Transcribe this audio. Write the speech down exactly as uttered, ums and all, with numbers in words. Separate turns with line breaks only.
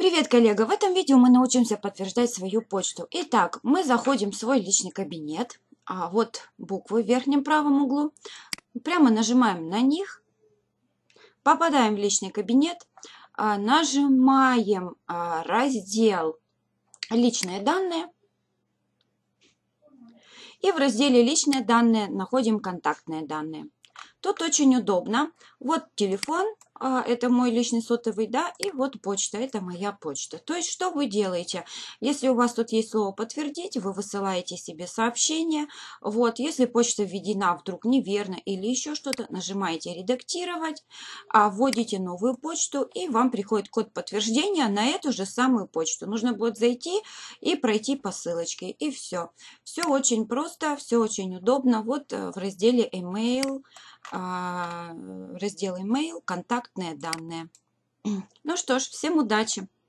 Привет, коллега! В этом видео мы научимся подтверждать свою почту. Итак, мы заходим в свой личный кабинет. А вот буквы в верхнем правом углу. Прямо нажимаем на них. Попадаем в личный кабинет. Нажимаем раздел «Личные данные». И в разделе «Личные данные» находим контактные данные. Тут очень удобно. Вот телефон, это мой личный сотовый, да, и вот почта, это моя почта. То есть, что вы делаете? Если у вас тут есть слово «подтвердить», вы высылаете себе сообщение. Вот, если почта введена вдруг неверно или еще что-то, нажимаете «Редактировать», вводите новую почту, и вам приходит код подтверждения на эту же самую почту. Нужно будет зайти и пройти по ссылочке, и все. Все очень просто, все очень удобно. Вот в разделе «Email», раздел email, контактные данные. Ну что ж, всем удачи!